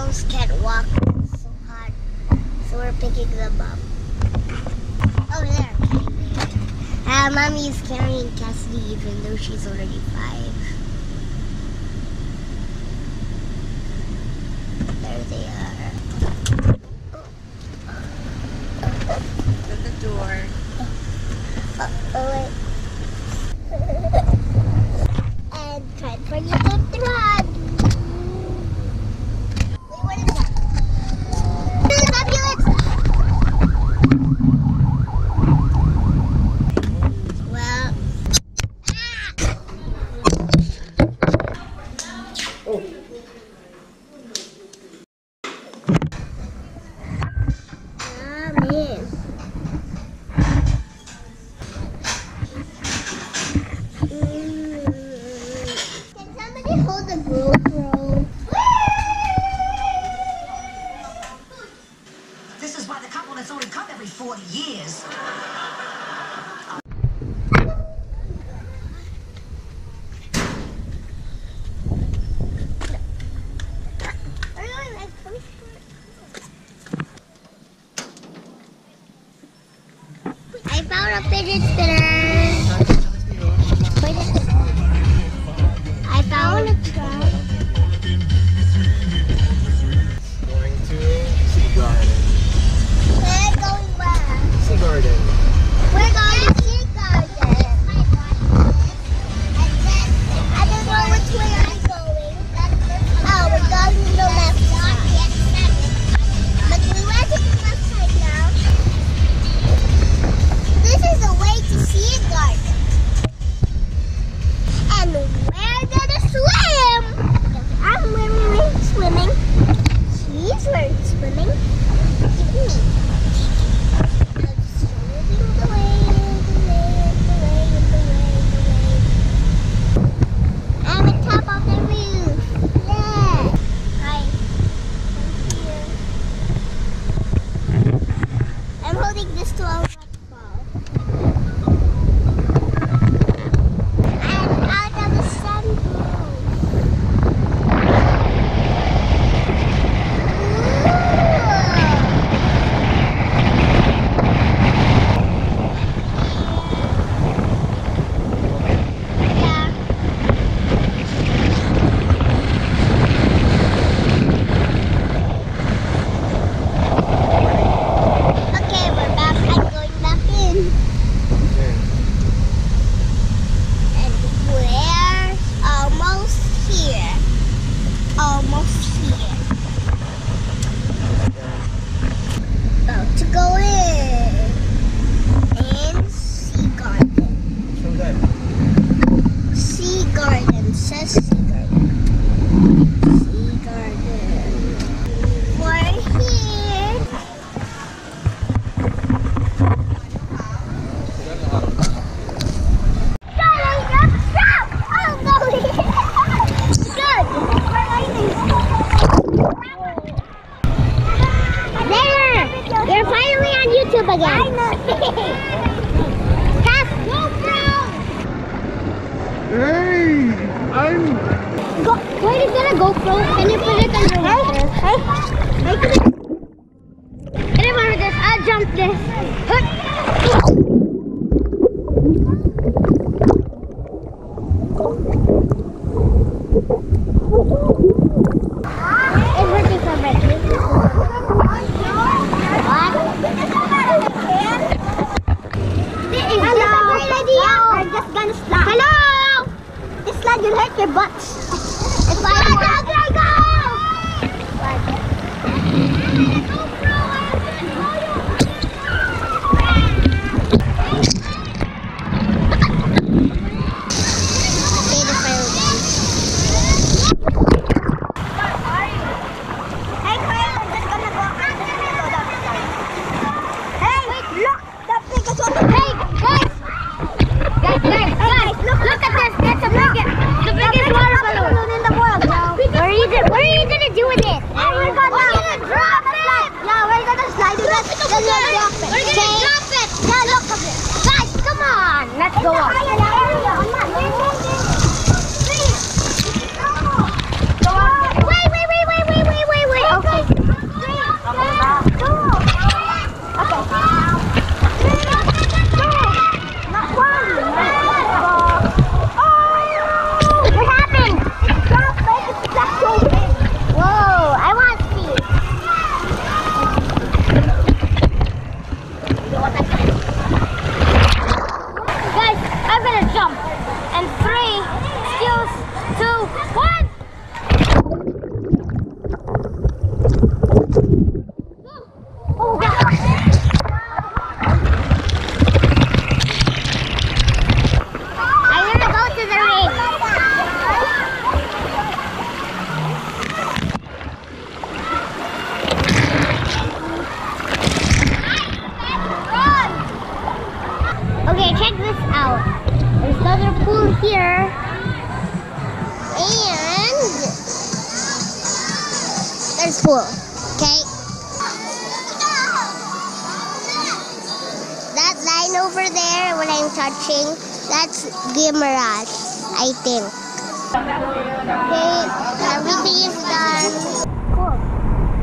singalongs can't walk. It's so hot. So we're picking them up. Oh, there. Mommy is carrying Cassidy even though she's already 5. There they are. At the door. Oh wait. And time for you to run. Wait, what is that? Ambulance! Well. Oh. Man. Can somebody hold the GoPro? This is why the compliments only come every 40 years. I found a fidget spinner. I found a truck. Going to Sea Garden. We're going where? Sea Garden. We're going to Sea Garden. I don't know which way I'm going. Oh, we're going to the left side. But we went to the left side now. This is the way to Sea Garden. And we're gonna swim. I'm wearing swimming. She's wearing swimming. I'm on top of the roof. Yeah. Hi. I'm holding this to a waterfall. I'm out of the sunroof. Okay, we're back. I'm going back in. Okay. And we're almost here. Almost here. About to go in. In Sea Garden. Show that. Sea Garden. Says Sea Garden. Sea Garden. We're here. Stop! Oh no! Good! There! You're finally on YouTube again. Cass, GoPro! Hey! Wait, is that a GoPro? Can you put it underwater? Get him over this. I'll jump this. It's working for me. What? This is a great idea. We're just gonna slide. Hello! This slide will hurt your butt. If I go! What are you gonna do with it? Oh my God! Okay, check this out. There's another pool here. And there's pool. Okay? That line over there, what I'm touching, that's Guimaras, I think. Okay, everything is done. Cool.